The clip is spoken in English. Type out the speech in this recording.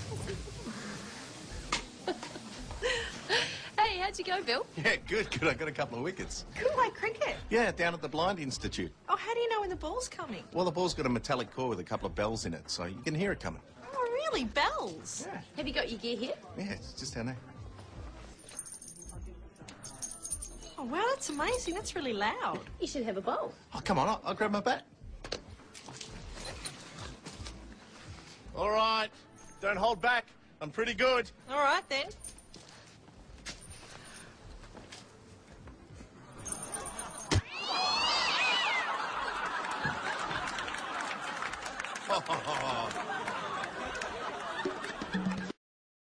Hey, how'd you go, Bill? Yeah, good. I got a couple of wickets. Good like cricket. Yeah, down at the Blind Institute. Oh, how do you know when the ball's coming? Well, the ball's got a metallic core with a couple of bells in it, so you can hear it coming. Oh, really? Bells? Yeah. Have you got your gear here? Yeah, it's just down there. Oh, wow, that's amazing. That's really loud. You should have a bowl. Oh, come on, I'll grab my bat. All right, don't hold back. I'm pretty good. All right, then.